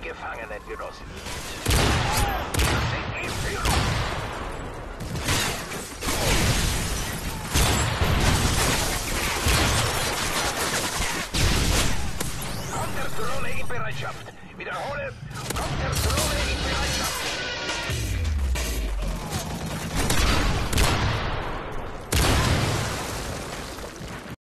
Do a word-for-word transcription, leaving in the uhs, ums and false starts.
Gefangenengenossen. Wir sind die Führer. Kommt der Drohne in Bereitschaft. Wiederhole, kommt der Drohne in Bereitschaft.